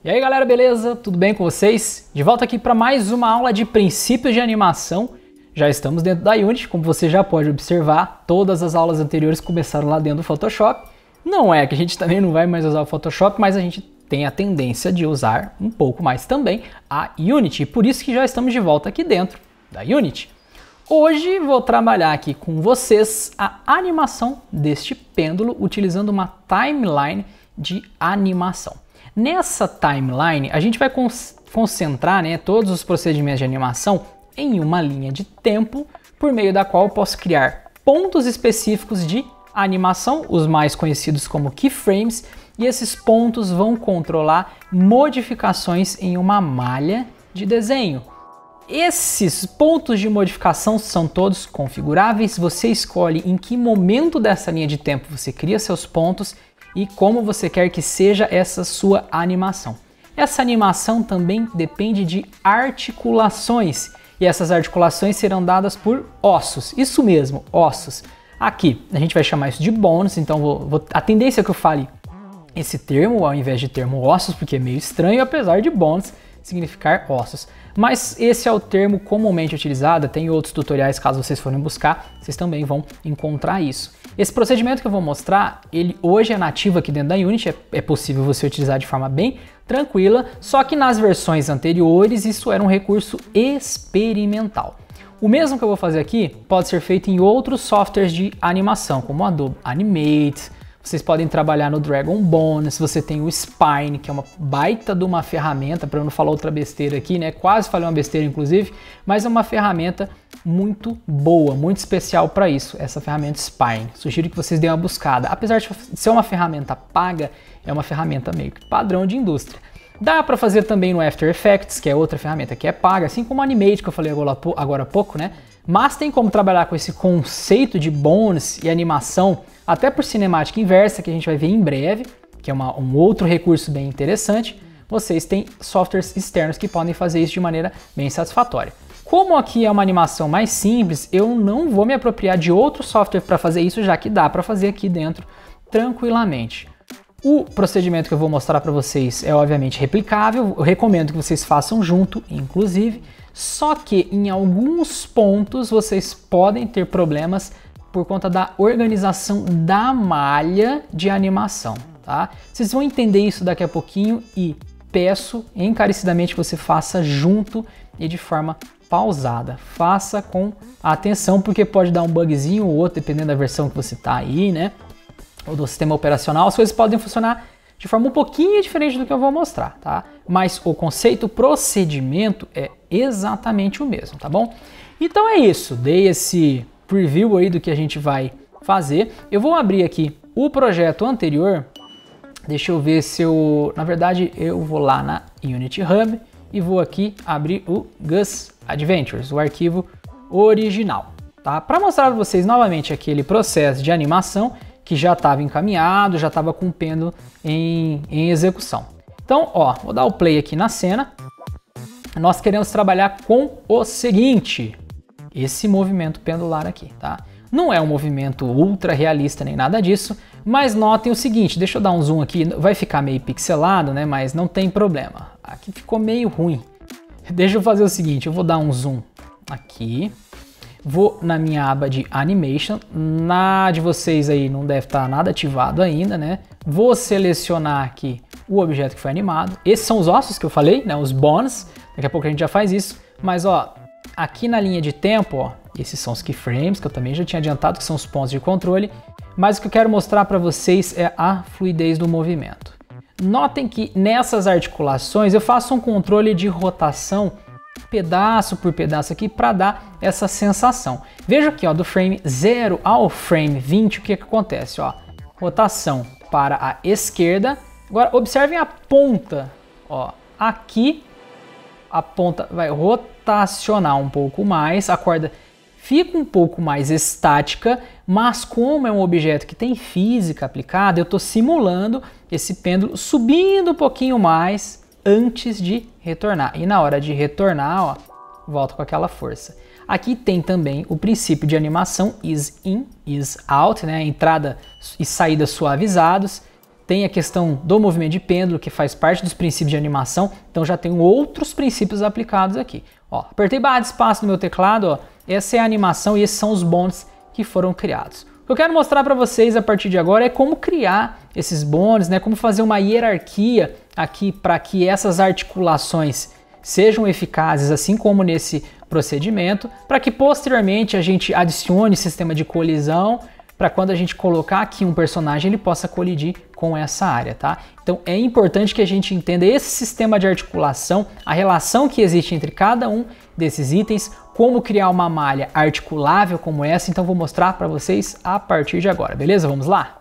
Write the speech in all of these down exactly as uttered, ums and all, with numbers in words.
E aí galera, beleza? Tudo bem com vocês? De volta aqui para mais uma aula de princípios de animação. Já estamos dentro da Unity, como você já pode observar, todas as aulas anteriores começaram lá dentro do Photoshop. Não é que a gente também não vai mais usar o Photoshop, mas a gente tem a tendência de usar um pouco mais também a Unity, por isso que já estamos de volta aqui dentro da Unity. Hoje vou trabalhar aqui com vocês a animação deste pêndulo utilizando uma timeline de animação. Nessa timeline, a gente vai concentrar, né, todos os procedimentos de animação em uma linha de tempo, por meio da qual eu posso criar pontos específicos de animação, os mais conhecidos como keyframes, e esses pontos vão controlar modificações em uma malha de desenho. Esses pontos de modificação são todos configuráveis, você escolhe em que momento dessa linha de tempo você cria seus pontos e como você quer que seja essa sua animação. Essa animação também depende de articulações, e essas articulações serão dadas por ossos, isso mesmo, ossos. Aqui a gente vai chamar isso de bones, então vou, vou, a tendência é que eu fale esse termo ao invés de termo ossos, porque é meio estranho, apesar de bones significar ossos. Mas esse é o termo comumente utilizado, tem outros tutoriais, caso vocês forem buscar, vocês também vão encontrar isso. Esse procedimento que eu vou mostrar, ele hoje é nativo aqui dentro da Unity, é, é possível você utilizar de forma bem tranquila, só que nas versões anteriores isso era um recurso experimental. O mesmo que eu vou fazer aqui pode ser feito em outros softwares de animação, como o Adobe Animate. Vocês podem trabalhar no Dragon Bones, você tem o Spine, que é uma baita de uma ferramenta, para eu não falar outra besteira aqui, né? Quase falei uma besteira, inclusive, mas é uma ferramenta muito boa, muito especial para isso, essa ferramenta Spine. Sugiro que vocês deem uma buscada. Apesar de ser uma ferramenta paga, é uma ferramenta meio que padrão de indústria. Dá para fazer também no After Effects, que é outra ferramenta que é paga, assim como o Animate, que eu falei agora há pouco, né? Mas tem como trabalhar com esse conceito de bones e animação, até por cinemática inversa, que a gente vai ver em breve, que é uma, um outro recurso bem interessante. Vocês têm softwares externos que podem fazer isso de maneira bem satisfatória. Como aqui é uma animação mais simples, eu não vou me apropriar de outro software para fazer isso, já que dá para fazer aqui dentro tranquilamente. O procedimento que eu vou mostrar para vocês é obviamente replicável, eu recomendo que vocês façam junto, inclusive, só que em alguns pontos vocês podem ter problemas por conta da organização da malha de animação, tá? Vocês vão entender isso daqui a pouquinho e peço encarecidamente que você faça junto e de forma pausada. Faça com atenção, porque pode dar um bugzinho ou outro, dependendo da versão que você tá aí, né? Ou do sistema operacional, as coisas podem funcionar de forma um pouquinho diferente do que eu vou mostrar, tá? Mas o conceito, o procedimento é exatamente o mesmo, tá bom? Então é isso, dei esse preview aí do que a gente vai fazer. Eu vou abrir aqui o projeto anterior, deixa eu ver se eu... Na verdade, eu vou lá na Unity Hub e vou aqui abrir o Gus Adventures, o arquivo original, tá? Para mostrar para vocês novamente aquele processo de animação que já estava encaminhado, já estava com o pêndulo em, em execução. Então, ó, vou dar o play aqui na cena. Nós queremos trabalhar com o seguinte, esse movimento pendular aqui, tá? Não é um movimento ultra realista nem nada disso, mas notem o seguinte, deixa eu dar um zoom aqui, vai ficar meio pixelado, né? Mas não tem problema. Aqui ficou meio ruim. Deixa eu fazer o seguinte, eu vou dar um zoom aqui. Vou na minha aba de Animation, na de vocês aí não deve estar nada ativado ainda, né? Vou selecionar aqui o objeto que foi animado. Esses são os ossos que eu falei, né? Os bones. Daqui a pouco a gente já faz isso. Mas ó, aqui na linha de tempo, ó, esses são os keyframes, que eu também já tinha adiantado, que são os pontos de controle. Mas o que eu quero mostrar para vocês é a fluidez do movimento. Notem que nessas articulações eu faço um controle de rotação pedaço por pedaço aqui para dar essa sensação. Veja aqui, ó, do frame zero ao frame vinte, o que que acontece, ó? Rotação para a esquerda. Agora observem a ponta, ó, aqui a ponta vai rotacionar um pouco mais, a corda fica um pouco mais estática, mas como é um objeto que tem física aplicada, eu estou simulando esse pêndulo subindo um pouquinho mais antes de retornar. E na hora de retornar, ó, volta com aquela força. Aqui tem também o princípio de animação ease in, ease out, né? Entrada e saída suavizados. tem a questão do movimento de pêndulo, que faz parte dos princípios de animação, então já tenho outros princípios aplicados aqui. Ó, apertei barra de espaço no meu teclado, ó, essa é a animação e esses são os bonds que foram criados. O que eu quero mostrar para vocês a partir de agora é como criar esses bonds, né, como fazer uma hierarquia aqui para que essas articulações sejam eficazes, assim como nesse procedimento, para que posteriormente a gente adicione sistema de colisão, para quando a gente colocar aqui um personagem ele possa colidir com essa área, tá? Então é importante que a gente entenda esse sistema de articulação, a relação que existe entre cada um desses itens, como criar uma malha articulável como essa, então vou mostrar para vocês a partir de agora, beleza? Vamos lá?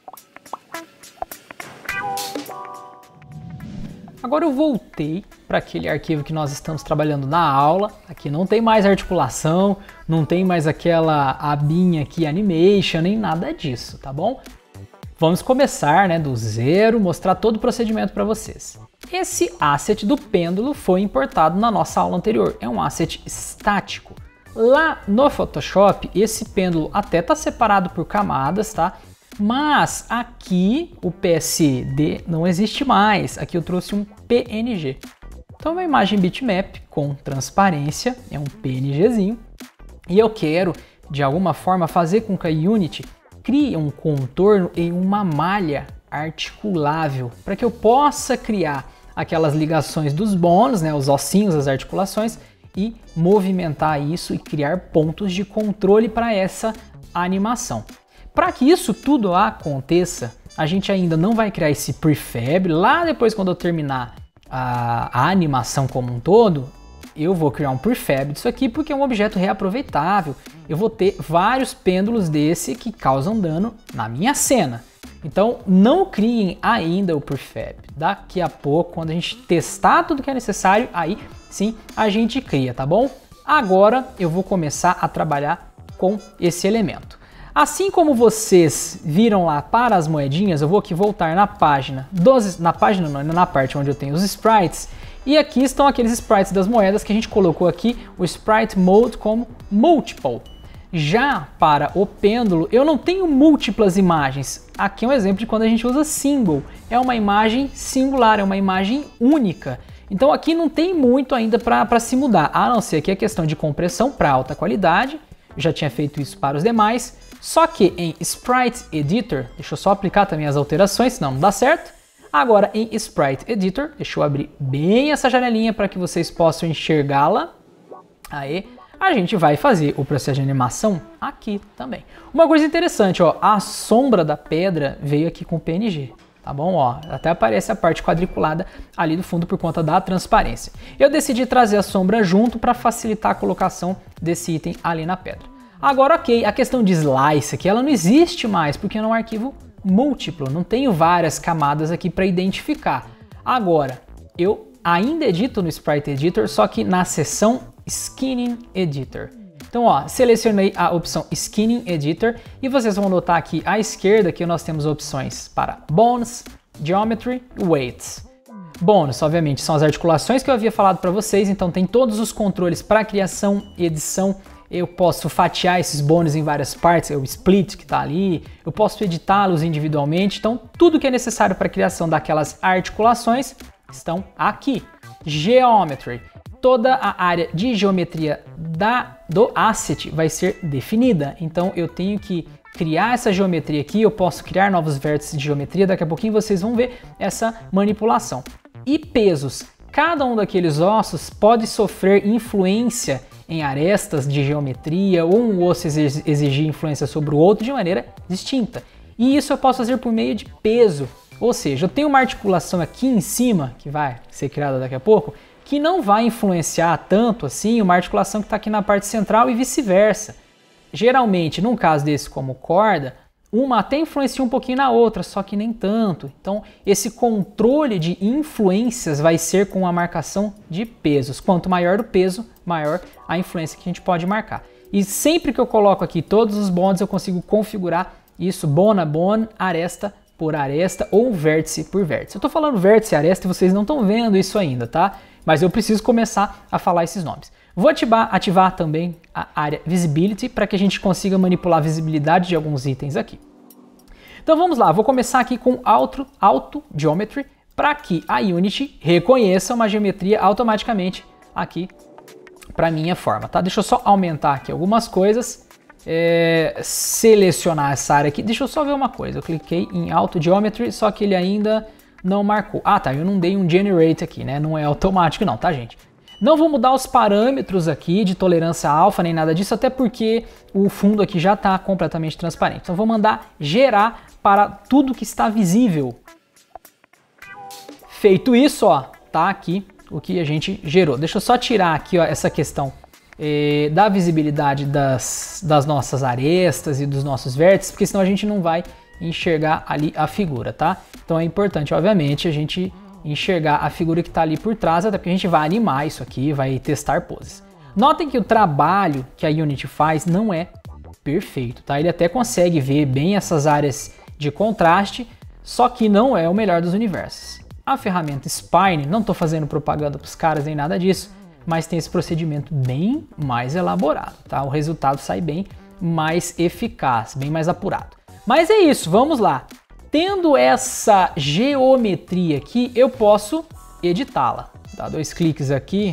Agora eu voltei para aquele arquivo que nós estamos trabalhando na aula. Aqui não tem mais articulação, não tem mais aquela abinha aqui, animation, nem nada disso, tá bom? Vamos começar, né, do zero, mostrar todo o procedimento para vocês. Esse asset do pêndulo foi importado na nossa aula anterior, é um asset estático. Lá no Photoshop, esse pêndulo até está separado por camadas, tá? Mas aqui o P S D não existe mais, aqui eu trouxe um P N G. Então é uma imagem bitmap com transparência, é um PNGzinho, e eu quero de alguma forma fazer com que a Unity crie um contorno em uma malha articulável, para que eu possa criar aquelas ligações dos bonds, né, os ossinhos, as articulações, e movimentar isso e criar pontos de controle para essa animação. Para que isso tudo aconteça, a gente ainda não vai criar esse prefab. Lá depois, quando eu terminar a, a animação como um todo, eu vou criar um prefab disso aqui, porque é um objeto reaproveitável. Eu vou ter vários pêndulos desse que causam dano na minha cena. Então não criem ainda o prefab. Daqui a pouco, quando a gente testar tudo que é necessário, aí sim a gente cria, tá bom? Agora eu vou começar a trabalhar com esse elemento. Assim como vocês viram lá para as moedinhas, eu vou aqui voltar na página, dos, na página não, na parte onde eu tenho os sprites, e aqui estão aqueles sprites das moedas que a gente colocou aqui, o Sprite Mode como Multiple. Já para o pêndulo, eu não tenho múltiplas imagens. Aqui é um exemplo de quando a gente usa single, é uma imagem singular, é uma imagem única. Então aqui não tem muito ainda para se mudar, a não ser que a questão de compressão para alta qualidade, eu já tinha feito isso para os demais. Só que em Sprite Editor, deixa eu só aplicar também as alterações, senão não dá certo. Agora em Sprite Editor, deixa eu abrir bem essa janelinha para que vocês possam enxergá-la. Aí a gente vai fazer o processo de animação aqui também. Uma coisa interessante, ó, a sombra da pedra veio aqui com P N G. Tá bom? Ó, até aparece a parte quadriculada ali do fundo por conta da transparência. Eu decidi trazer a sombra junto para facilitar a colocação desse item ali na pedra. Agora, ok, a questão de slice aqui, ela não existe mais, porque é um arquivo múltiplo, não tenho várias camadas aqui para identificar. Agora, eu ainda edito no Sprite Editor, só que na seção Skinning Editor. Então, ó, selecionei a opção Skinning Editor e vocês vão notar aqui à esquerda que nós temos opções para Bones, Geometry e Weights. Bones, obviamente, são as articulações que eu havia falado para vocês, então tem todos os controles para criação e edição. Eu posso fatiar esses bônus em várias partes, o split que está ali, eu posso editá-los individualmente, então tudo que é necessário para a criação daquelas articulações estão aqui. Geometry, toda a área de geometria da, do asset vai ser definida, então eu tenho que criar essa geometria aqui, eu posso criar novos vértices de geometria, daqui a pouquinho vocês vão ver essa manipulação. E pesos, cada um daqueles ossos pode sofrer influência em arestas de geometria, ou um osso exigir influência sobre o outro de maneira distinta. E isso eu posso fazer por meio de peso, ou seja, eu tenho uma articulação aqui em cima, que vai ser criada daqui a pouco, que não vai influenciar tanto assim uma articulação que está aqui na parte central e vice-versa. Geralmente, num caso desse como corda, uma até influencia um pouquinho na outra, só que nem tanto. Então, esse controle de influências vai ser com a marcação de pesos. Quanto maior o peso, maior a influência que a gente pode marcar. E sempre que eu coloco aqui todos os bonds, eu consigo configurar isso bone a bone, aresta por aresta ou vértice por vértice. Eu estou falando vértice e aresta e vocês não estão vendo isso ainda, tá? Mas eu preciso começar a falar esses nomes. Vou ativar, ativar também a área Visibility para que a gente consiga manipular a visibilidade de alguns itens aqui. Então vamos lá, vou começar aqui com Auto, Auto Geometry, para que a Unity reconheça uma geometria automaticamente aqui para minha forma, tá? Deixa eu só aumentar aqui algumas coisas, é, selecionar essa área aqui. Deixa eu só ver uma coisa, eu cliquei em Auto Geometry, só que ele ainda não marcou. Ah, tá, eu não dei um Generate aqui, né? Não é automático não, tá, gente? Não vou mudar os parâmetros aqui de tolerância alfa nem nada disso, até porque o fundo aqui já está completamente transparente. Então vou mandar gerar para tudo que está visível. Feito isso, ó, tá aqui o que a gente gerou. Deixa eu só tirar aqui, ó, essa questão eh, da visibilidade das, das nossas arestas e dos nossos vértices, porque senão a gente não vai enxergar ali a figura, tá? Então é importante, obviamente, a gente enxergar a figura que está ali por trás, até porque a gente vai animar isso aqui, vai testar poses. Notem que o trabalho que a Unity faz não é perfeito, tá? Ele até consegue ver bem essas áreas de contraste, só que não é o melhor dos universos. A ferramenta Spine, não estou fazendo propaganda para os caras nem nada disso, mas tem esse procedimento bem mais elaborado, tá? O resultado sai bem mais eficaz, bem mais apurado. Mas é isso, vamos lá. Tendo essa geometria aqui, eu posso editá-la. Dá dois cliques aqui.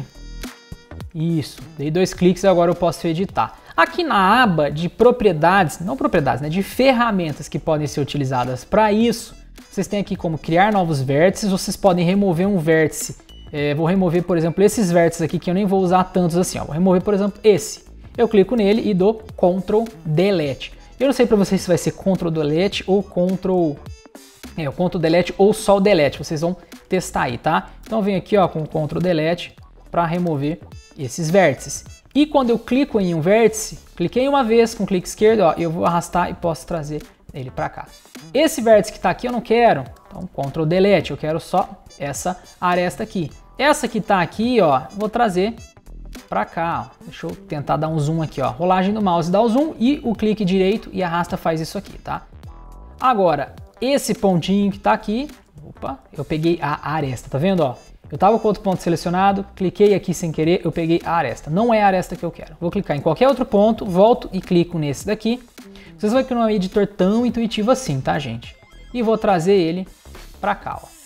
Isso, dei dois cliques e agora eu posso editar. Aqui na aba de propriedades, não propriedades, né, de ferramentas que podem ser utilizadas para isso, vocês têm aqui como criar novos vértices, vocês podem remover um vértice. É, vou remover, por exemplo, esses vértices aqui que eu nem vou usar tantos assim. Ó. Vou remover, por exemplo, esse. Eu clico nele e dou control delete. Eu não sei para vocês se vai ser control delete ou control... É, o control delete ou só o delete. Vocês vão testar aí, tá? Então eu venho aqui, ó, com o control delete para remover esses vértices. E quando eu clico em um vértice, cliquei uma vez com o clique esquerdo, ó, eu vou arrastar e posso trazer ele para cá. Esse vértice que está aqui eu não quero, então control delete, eu quero só essa aresta aqui. Essa que está aqui, ó, vou trazer para cá, ó. Deixa eu tentar dar um zoom aqui, ó. Rolagem do mouse dá o zoom e o clique direito e arrasta faz isso aqui, tá? Agora, esse pontinho que tá aqui, opa, eu peguei a aresta, tá vendo, ó? Eu tava com outro ponto selecionado, cliquei aqui sem querer, eu peguei a aresta. Não é a aresta que eu quero. Vou clicar em qualquer outro ponto, volto e clico nesse daqui. Vocês vão ver que não é um editor tão intuitivo assim, tá, gente? E vou trazer ele para cá, ó.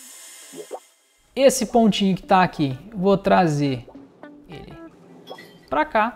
Esse pontinho que tá aqui, vou trazer ele para cá.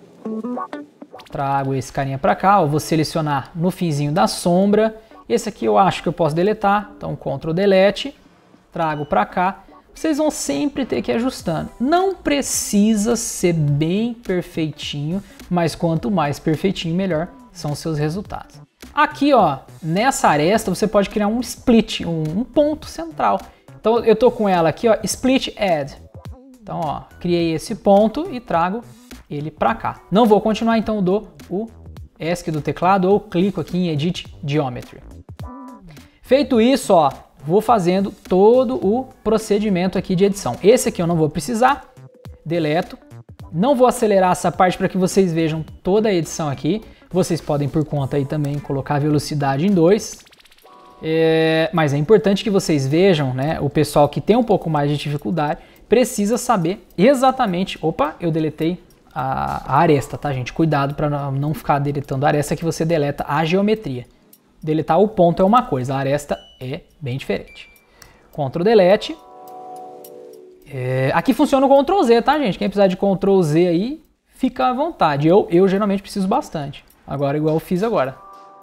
Trago esse carinha para cá, ó, vou selecionar no finzinho da sombra. Esse aqui eu acho que eu posso deletar, então control delete, trago para cá. Vocês vão sempre ter que ir ajustando. Não precisa ser bem perfeitinho, mas quanto mais perfeitinho, melhor são os seus resultados. Aqui, ó, nessa aresta você pode criar um split, um, um ponto central. Então eu tô com ela aqui, ó, split add. Então, ó, criei esse ponto e trago ele para cá. Não vou continuar, então eu dou o ESC do teclado ou clico aqui em Edit Geometry. Feito isso, ó, vou fazendo todo o procedimento aqui de edição. Esse aqui eu não vou precisar, deleto. Não vou acelerar essa parte para que vocês vejam toda a edição aqui. Vocês podem, por conta aí também, colocar a velocidade em dois. É, mas é importante que vocês vejam, né? O pessoal que tem um pouco mais de dificuldade precisa saber exatamente... Opa, eu deletei a, a aresta, tá, gente? Cuidado para não ficar deletando a aresta que você deleta a geometria. Deletar o ponto é uma coisa, a aresta é bem diferente. control delete. É, aqui funciona o control Z, tá, gente? Quem precisar de control Z aí, fica à vontade. Eu, eu geralmente preciso bastante. Agora, igual eu fiz agora.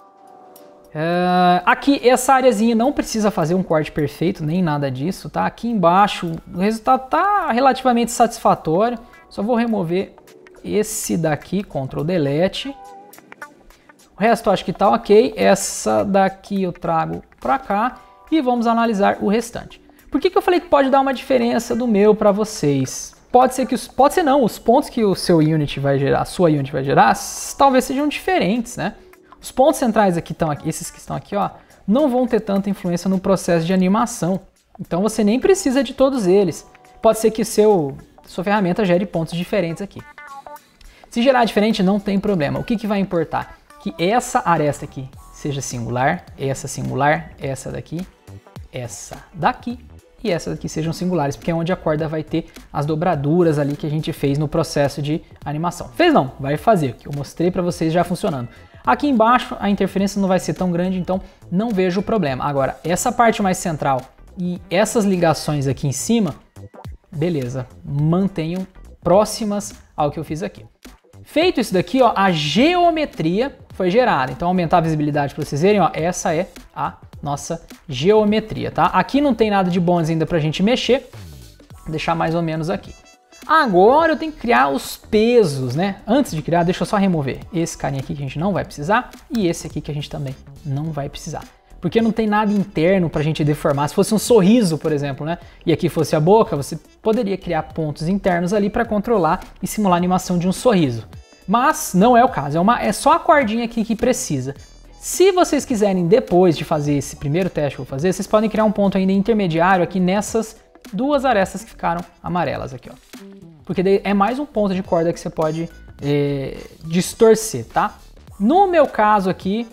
É, aqui, essa areazinha não precisa fazer um corte perfeito, nem nada disso, tá? Aqui embaixo, o resultado tá relativamente satisfatório. Só vou remover esse daqui, control delete. O resto eu acho que tá ok. Essa daqui eu trago pra cá e vamos analisar o restante. Por que que eu falei que pode dar uma diferença do meu para vocês? Pode ser que os, pode ser não, os pontos que o seu Unity vai gerar, a sua Unity vai gerar, talvez sejam diferentes, né? Os pontos centrais aqui estão aqui, esses que estão aqui, ó, não vão ter tanta influência no processo de animação. Então você nem precisa de todos eles. Pode ser que seu sua ferramenta gere pontos diferentes aqui. Se gerar diferente, não tem problema. O que que vai importar? Que essa aresta aqui seja singular, essa singular, essa daqui, essa daqui e essa daqui sejam singulares, porque é onde a corda vai ter as dobraduras ali que a gente fez no processo de animação. Fez não, vai fazer, que eu mostrei para vocês já funcionando. Aqui embaixo a interferência não vai ser tão grande, então não vejo o problema. Agora, essa parte mais central e essas ligações aqui em cima, beleza, mantenham próximas ao que eu fiz aqui. Feito isso daqui, ó, a geometria foi gerada. Então, aumentar a visibilidade para vocês verem, ó, essa é a nossa geometria, tá? Aqui não tem nada de bônus ainda pra gente mexer, vou deixar mais ou menos aqui. Agora eu tenho que criar os pesos, né? Antes de criar, deixa eu só remover esse carinha aqui que a gente não vai precisar e esse aqui que a gente também não vai precisar. Porque não tem nada interno pra gente deformar. Se fosse um sorriso, por exemplo, né? E aqui fosse a boca, você poderia criar pontos internos ali para controlar e simular a animação de um sorriso. Mas não é o caso, é, uma, é só a cordinha aqui que precisa. Se vocês quiserem, depois de fazer esse primeiro teste que eu vou fazer, vocês podem criar um ponto ainda intermediário aqui nessas duas arestas que ficaram amarelas aqui, ó. Porque daí é mais um ponto de corda que você pode é, distorcer, tá? No meu caso aqui,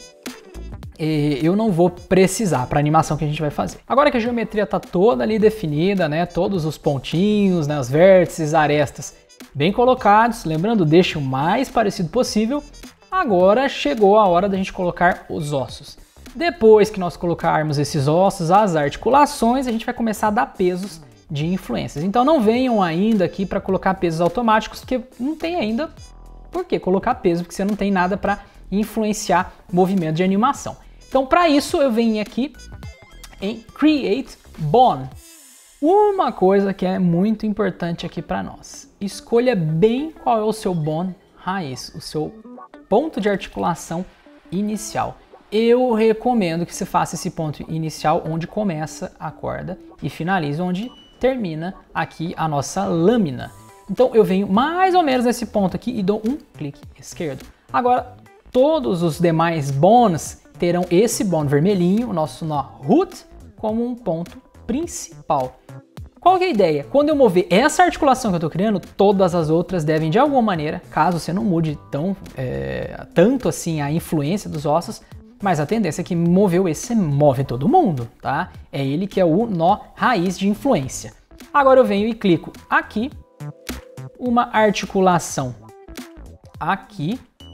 é, eu não vou precisar para a animação que a gente vai fazer. Agora que a geometria está toda ali definida, né? Todos os pontinhos, né? Os vértices, arestas bem colocados, lembrando, deixe o mais parecido possível. Agora chegou a hora da gente colocar os ossos. Depois que nós colocarmos esses ossos, as articulações, a gente vai começar a dar pesos de influências. Então não venham ainda aqui para colocar pesos automáticos, porque não tem ainda por que colocar peso, porque você não tem nada para influenciar o movimento de animação. Então para isso eu venho aqui em Create Bone. Uma coisa que é muito importante aqui para nós, escolha bem qual é o seu bone raiz, o seu ponto de articulação inicial. Eu recomendo que você faça esse ponto inicial onde começa a corda e finalize onde termina aqui a nossa lâmina. Então eu venho mais ou menos nesse ponto aqui e dou um clique esquerdo. Agora todos os demais bones terão esse bone vermelhinho, o nosso nó root, como um ponto principal. Qual que é a ideia? Quando eu mover essa articulação que eu estou criando, todas as outras devem de alguma maneira, caso você não mude tão, é, tanto assim a influência dos ossos, mas a tendência é que moveu esse, você move todo mundo, tá? É ele que é o nó raiz de influência. Agora eu venho e clico aqui, uma articulação aqui,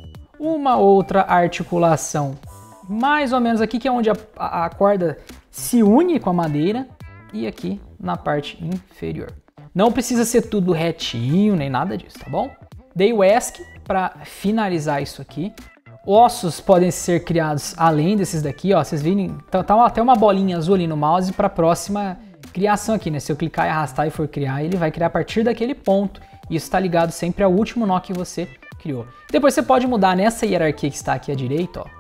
uma outra articulação mais ou menos aqui, que é onde a, a, a corda se une com a madeira, e aqui na parte inferior. Não precisa ser tudo retinho, nem nada disso, tá bom? Dei o ESC para finalizar isso aqui. Ossos podem ser criados além desses daqui, ó. Vocês viram, tá, tá até uma bolinha azul ali no mouse para a próxima criação aqui, né? Se eu clicar e arrastar e for criar, ele vai criar a partir daquele ponto. E isso está ligado sempre ao último nó que você criou. Depois você pode mudar nessa hierarquia que está aqui à direita, ó,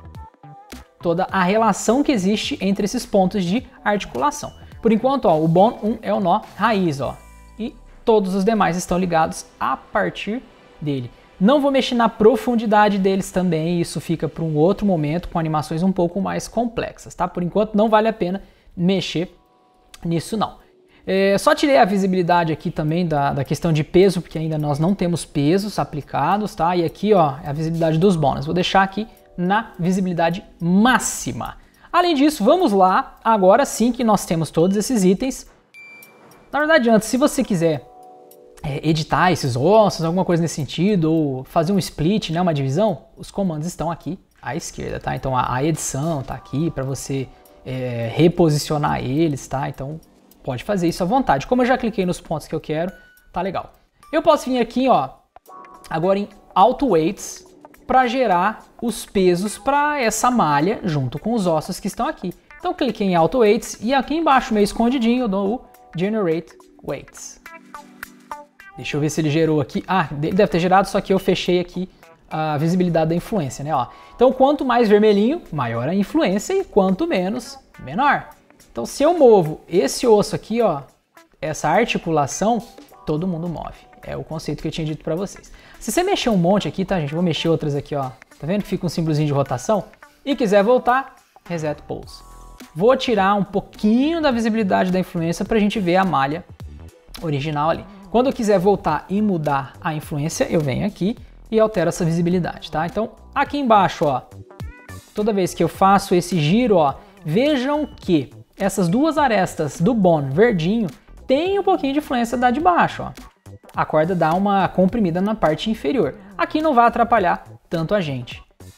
toda a relação que existe entre esses pontos de articulação. Por enquanto, ó, o bone um é o nó raiz, ó, e todos os demais estão ligados a partir dele. Não vou mexer na profundidade deles também, isso fica para um outro momento com animações um pouco mais complexas, tá? Por enquanto não vale a pena mexer nisso não. É, só tirei a visibilidade aqui também da, da questão de peso, porque ainda nós não temos pesos aplicados, tá? E aqui, ó, é a visibilidade dos bones. Vou deixar aqui na visibilidade máxima. Além disso, vamos lá, agora sim que nós temos todos esses itens. Na verdade, antes, se você quiser é, editar esses ossos, alguma coisa nesse sentido, ou fazer um split, né, uma divisão, os comandos estão aqui à esquerda, tá? Então a, a edição tá aqui para você é, reposicionar eles, tá? Então pode fazer isso à vontade. Como eu já cliquei nos pontos que eu quero, tá legal. Eu posso vir aqui, ó, agora em Auto Weights, para gerar os pesos para essa malha junto com os ossos que estão aqui. Então cliquei em Auto Weights e aqui embaixo, meio escondidinho, eu dou o Generate Weights. Deixa eu ver se ele gerou aqui. Ah, deve ter gerado, só que eu fechei aqui a visibilidade da influência, né? Ó. Então quanto mais vermelhinho, maior a influência, e quanto menos, menor. Então se eu movo esse osso aqui, ó, essa articulação, todo mundo move. É o conceito que eu tinha dito para vocês. Se você mexer um monte aqui, tá, gente? Vou mexer outras aqui, ó. Tá vendo que fica um símbolozinho de rotação? E quiser voltar, Reset Pose. Vou tirar um pouquinho da visibilidade da influência para a gente ver a malha original ali. Quando eu quiser voltar e mudar a influência, eu venho aqui e altero essa visibilidade, tá? Então, aqui embaixo, ó, toda vez que eu faço esse giro, ó, vejam que essas duas arestas do bone verdinho tem um pouquinho de influência da de baixo, ó. A corda dá uma comprimida na parte inferior. Aqui não vai atrapalhar tanto a gente.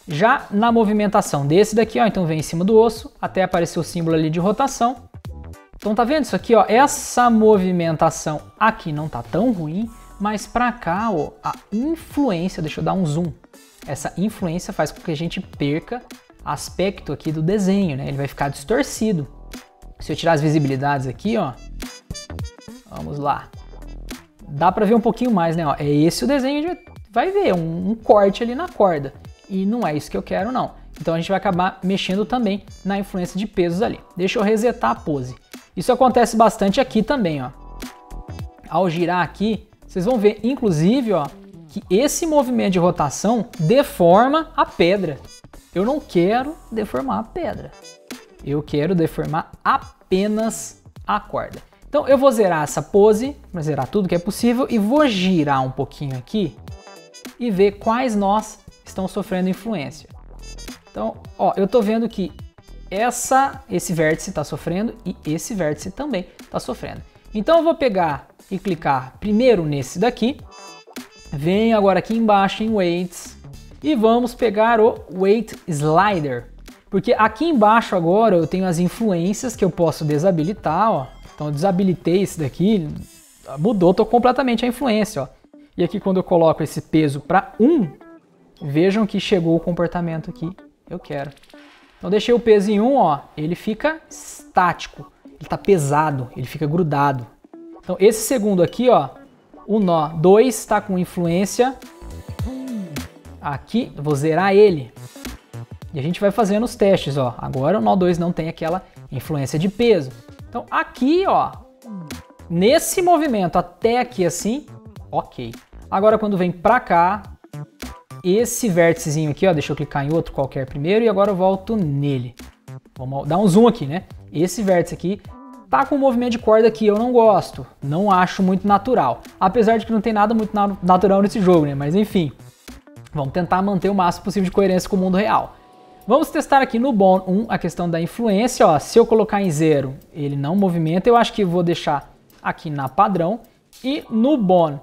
Já na movimentação desse daqui, ó, então vem em cima do osso, até aparecer o símbolo ali de rotação. Então tá vendo isso aqui, ó? Essa movimentação aqui não tá tão ruim, mas pra cá, ó, a influência, deixa eu dar um zoom. Essa influência faz com que a gente perca aspecto aqui do desenho, né? Ele vai ficar distorcido. Se eu tirar as visibilidades aqui, ó, vamos lá. Dá pra ver um pouquinho mais, né? Ó, é esse o desenho, a gente vai ver, um, um corte ali na corda. E não é isso que eu quero, não. Então a gente vai acabar mexendo também na influência de pesos ali. Deixa eu resetar a pose. Isso acontece bastante aqui também, ó. Ao girar aqui, vocês vão ver, inclusive, ó, que esse movimento de rotação deforma a pedra. Eu não quero deformar a pedra. Eu quero deformar apenas a corda. Então eu vou zerar essa pose, vou zerar tudo que é possível e vou girar um pouquinho aqui e ver quais nós estão sofrendo influência. Então, ó, eu tô vendo que essa, esse vértice está sofrendo e esse vértice também está sofrendo. Então eu vou pegar e clicar primeiro nesse daqui, venho agora aqui embaixo em Weights e vamos pegar o Weight Slider, porque aqui embaixo agora eu tenho as influências que eu posso desabilitar, ó. Então eu desabilitei esse daqui, mudou tô completamente a influência, ó. E aqui quando eu coloco esse peso para um, vejam que chegou o comportamento que eu quero. Então deixei o peso em um, ó, ele fica estático, ele está pesado, ele fica grudado. Então esse segundo aqui, ó, o nó dois está com influência aqui, vou zerar ele. E a gente vai fazendo os testes, ó. Agora o nó dois não tem aquela influência de peso. Então aqui, ó, nesse movimento até aqui assim, ok. Agora quando vem pra cá, esse vérticezinho aqui, ó, deixa eu clicar em outro qualquer primeiro e agora eu volto nele. Vamos dar um zoom aqui, né? Esse vértice aqui tá com um movimento de corda que eu não gosto, não acho muito natural. Apesar de que não tem nada muito natural nesse jogo, né? Mas enfim, vamos tentar manter o máximo possível de coerência com o mundo real. Vamos testar aqui no Bone um a questão da influência, ó. Se eu colocar em zero, ele não movimenta, eu acho que vou deixar aqui na padrão. E no Bone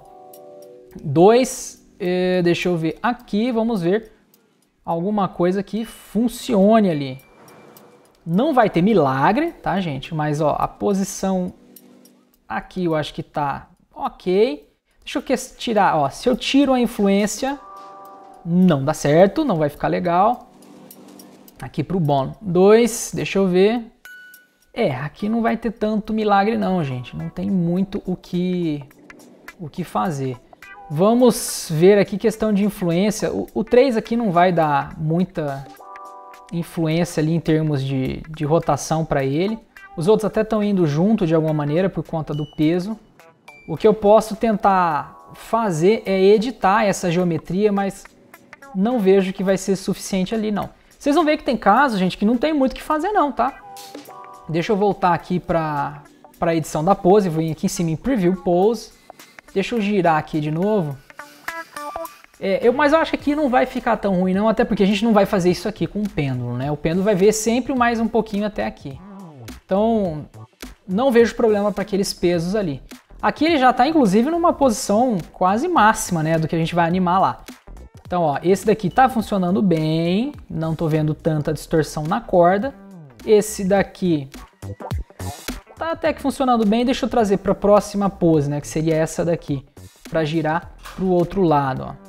dois, eh, deixa eu ver aqui, vamos ver alguma coisa que funcione ali. Não vai ter milagre, tá, gente? Mas, ó, a posição aqui eu acho que tá ok. Deixa eu tirar, ó, se eu tiro a influência, não dá certo, não vai ficar legal. Aqui pro Bone dois, deixa eu ver. É, aqui não vai ter tanto milagre não, gente. Não tem muito o que, o que fazer. Vamos ver aqui questão de influência. O, o três aqui não vai dar muita influência ali em termos de, de rotação para ele. Os outros até estão indo junto de alguma maneira por conta do peso. O que eu posso tentar fazer é editar essa geometria, mas não vejo que vai ser suficiente ali não. Vocês vão ver que tem casos, gente, que não tem muito o que fazer não, tá? Deixa eu voltar aqui para a edição da pose, vou vir aqui em cima em Preview Pose. Deixa eu girar aqui de novo. É, eu, mas eu acho que aqui não vai ficar tão ruim não, até porque a gente não vai fazer isso aqui com o pêndulo, né? O pêndulo vai ver sempre mais um pouquinho até aqui. Então, não vejo problema para aqueles pesos ali. Aqui ele já está, inclusive, numa posição quase máxima, né? Do que a gente vai animar lá. Então, ó, esse daqui tá funcionando bem, não tô vendo tanta distorção na corda. Esse daqui tá até que funcionando bem. Deixa eu trazer para a próxima pose, né, que seria essa daqui, para girar para o outro lado, ó.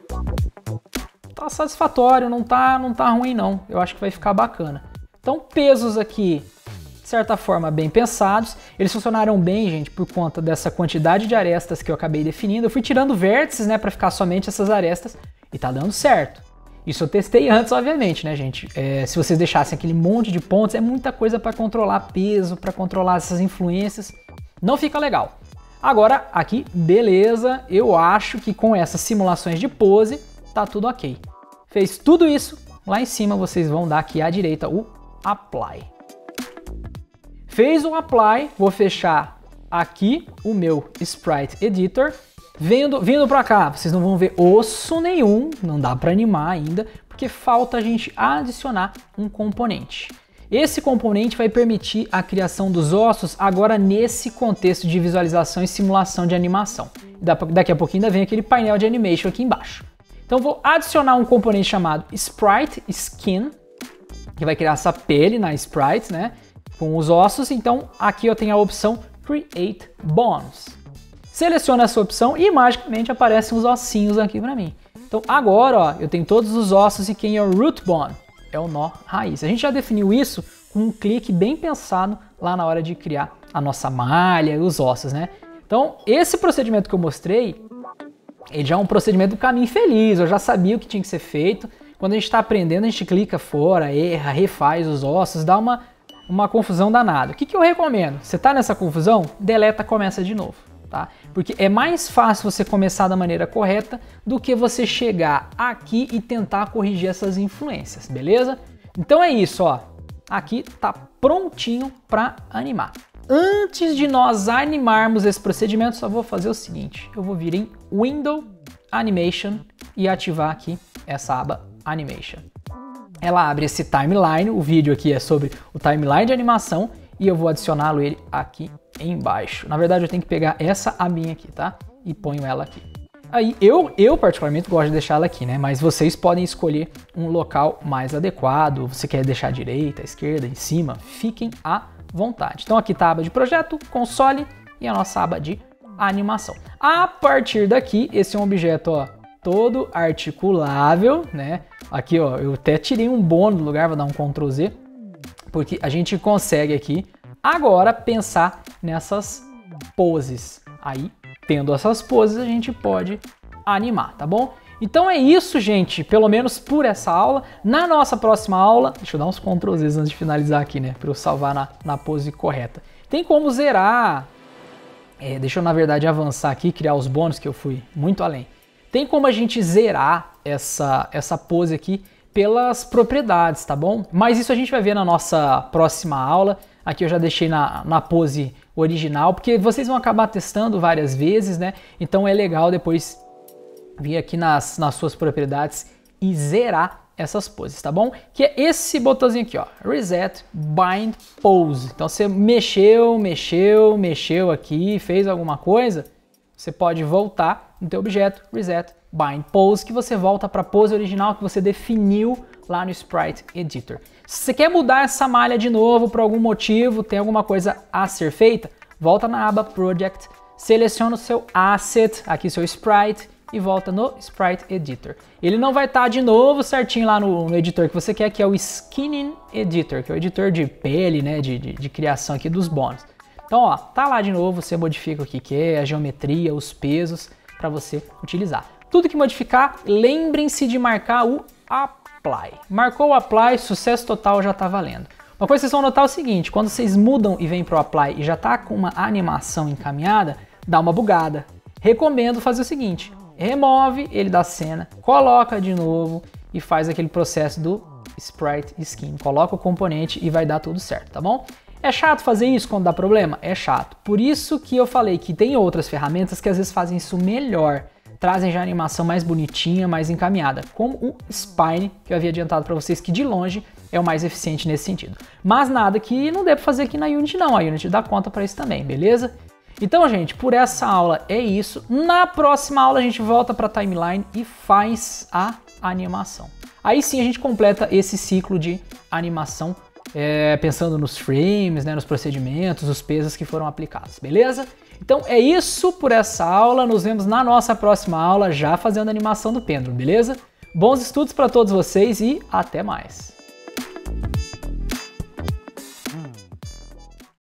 Tá satisfatório, não tá, não tá ruim não. Eu acho que vai ficar bacana. Então, pesos aqui, de certa forma, bem pensados. Eles funcionaram bem, gente, por conta dessa quantidade de arestas que eu acabei definindo. Eu fui tirando vértices, né, para ficar somente essas arestas. E tá dando certo. Isso eu testei antes, obviamente, né, gente? É, se vocês deixassem aquele monte de pontos, é muita coisa para controlar peso, para controlar essas influências. Não fica legal. Agora, aqui, beleza. Eu acho que com essas simulações de pose, tá tudo ok. Fez tudo isso, lá em cima vocês vão dar aqui à direita o Apply. Fez o Apply, vou fechar aqui o meu Sprite Editor. Vindo, vindo pra cá, vocês não vão ver osso nenhum, não dá para animar ainda, porque falta a gente adicionar um componente. Esse componente vai permitir a criação dos ossos agora nesse contexto de visualização e simulação de animação. Daqui a pouquinho ainda vem aquele painel de animation aqui embaixo. Então vou adicionar um componente chamado Sprite Skin, que vai criar essa pele na Sprite, né, com os ossos. Então aqui eu tenho a opção Create Bones. Seleciono essa opção e magicamente aparecem os ossinhos aqui para mim. Então agora, ó, eu tenho todos os ossos e quem é o root bone? É o nó raiz. A gente já definiu isso com um clique bem pensado lá na hora de criar a nossa malha e os ossos, né? Então esse procedimento que eu mostrei, ele já é um procedimento do caminho feliz. Eu já sabia o que tinha que ser feito. Quando a gente está aprendendo, a gente clica fora, erra, refaz os ossos, dá uma, uma confusão danada. O que, que eu recomendo? Você está nessa confusão? Deleta, começa de novo. Tá? Porque é mais fácil você começar da maneira correta do que você chegar aqui e tentar corrigir essas influências, beleza? Então é isso, ó. Aqui tá prontinho para animar. Antes de nós animarmos esse procedimento, só vou fazer o seguinte. Eu vou vir em Window Animation e ativar aqui essa aba Animation. Ela abre esse timeline, o vídeo aqui é sobre o timeline de animação e eu vou adicioná-lo ele aqui embaixo. Na verdade eu tenho que pegar essa abinha aqui, tá? E ponho ela aqui. Aí eu, eu particularmente gosto de deixar ela aqui, né? Mas vocês podem escolher um local mais adequado. Você quer deixar à direita, à esquerda, em cima? Fiquem à vontade. Então aqui tá a aba de projeto, console e a nossa aba de animação. A partir daqui, esse é um objeto, ó, todo articulável, né? Aqui, ó, eu até tirei um bônus do lugar, vou dar um control Z, porque a gente consegue aqui agora pensar nessas poses. Aí, tendo essas poses, a gente pode animar, tá bom? Então é isso, gente, pelo menos por essa aula. Na nossa próxima aula, deixa eu dar uns control Z antes de finalizar aqui, né? Para eu salvar na, na pose correta. Tem como zerar, é, deixa eu na verdade avançar aqui, criar os bônus que eu fui muito além. Tem como a gente zerar essa, essa pose aqui pelas propriedades, tá bom? Mas isso a gente vai ver na nossa próxima aula. Aqui eu já deixei na, na pose original, porque vocês vão acabar testando várias vezes, né? Então é legal depois vir aqui nas, nas suas propriedades e zerar essas poses, tá bom? Que é esse botãozinho aqui, ó, Reset Bind Pose. Então você mexeu, mexeu, mexeu aqui, fez alguma coisa, você pode voltar no teu objeto, Reset Bind Pose, que você volta para a pose original que você definiu lá no Sprite Editor. Se você quer mudar essa malha de novo por algum motivo, tem alguma coisa a ser feita, volta na aba Project, seleciona o seu asset, aqui seu Sprite, e volta no Sprite Editor. Ele não vai estar de novo certinho lá no, no editor que você quer, que é o Skinning Editor, que é o editor de pele, né, de, de, de criação aqui dos bônus. Então, ó, tá lá de novo, você modifica o que quer, a geometria, os pesos, para você utilizar. Tudo que modificar, lembrem-se de marcar o Apply. Marcou o Apply, sucesso total, já tá valendo. Uma coisa que vocês vão notar é o seguinte, quando vocês mudam e vêm pro Apply e já tá com uma animação encaminhada, dá uma bugada. Recomendo fazer o seguinte, remove ele da cena, coloca de novo e faz aquele processo do Sprite Skin. Coloca o componente e vai dar tudo certo, tá bom? É chato fazer isso quando dá problema? É chato. Por isso que eu falei que tem outras ferramentas que às vezes fazem isso melhor. Trazem já a animação mais bonitinha, mais encaminhada. Como o Spine, que eu havia adiantado para vocês que de longe é o mais eficiente nesse sentido. Mas nada que não dê para fazer aqui na Unity não. A Unity dá conta para isso também, beleza? Então, gente, por essa aula é isso. Na próxima aula a gente volta para a timeline e faz a animação. Aí sim a gente completa esse ciclo de animação, é, pensando nos frames, né, nos procedimentos, os pesos que foram aplicados, beleza? Então é isso por essa aula. Nos vemos na nossa próxima aula já fazendo a animação do pêndulo, beleza? Bons estudos para todos vocês e até mais!